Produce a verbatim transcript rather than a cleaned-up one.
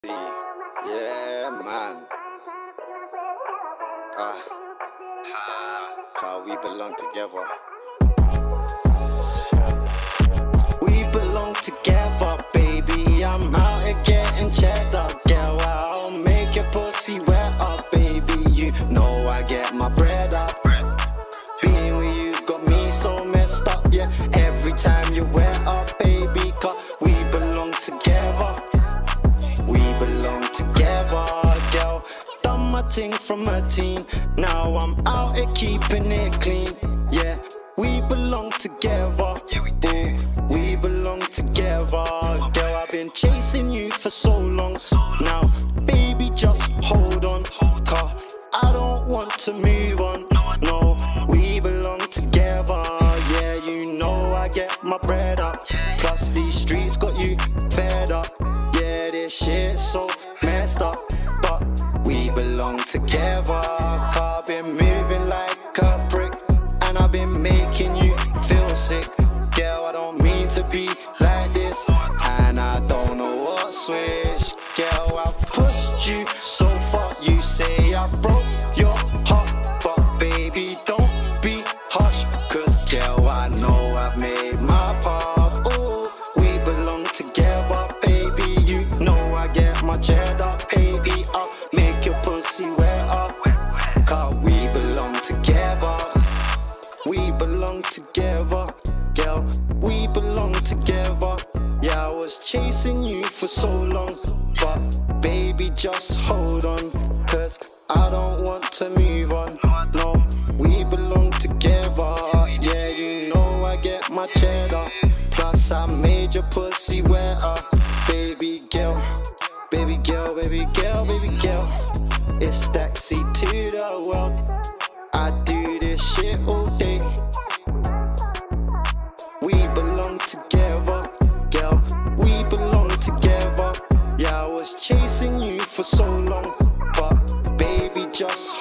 Yeah, man. Ah, ah, car we belong together. We belong together, baby. I'm out here getting checked up, girl. I'll make your pussy wet up, baby. You know I get my bread up. Being with you got me so messed up, yeah. Every time you wet up, baby, cause we belong together. We belong together, girl. Done my thing from a teen. Now I'm out here keeping it clean. Yeah, we belong together. Yeah, we do. We belong together, girl. I've been chasing you for so long. Now, baby, just hold on. Cause I don't want to move on. No, we belong together. Yeah, you know I get my bread up. Plus these streets got you fed up. Yeah, this shit's so messed up, but we belong together. Cause I've been moving like a brick, and I've been making you feel sick. Girl, I don't mean to be like this, and I don't know what switch. Girl, I've pushed you so far. You say I broke your heart, but baby, don't be harsh. Cause girl, I know I've made my path. Ooh, we belong together, baby. You know I get my cheddar, baby. I'll make your pussy wet up. Cause we belong together. We belong together, girl. We belong together. Yeah, I was chasing you for so long, but baby, just hold on. Cause I don't want to move on. No, we belong together. Yeah, you know I get my cheddar. Plus I made your pussy wetter. Baby girl, baby girl, baby girl, baby girl. It's taxi to the world. I do this shit all day. We belong together, girl. We belong together. Yeah, I was chasing you for so long, but baby, just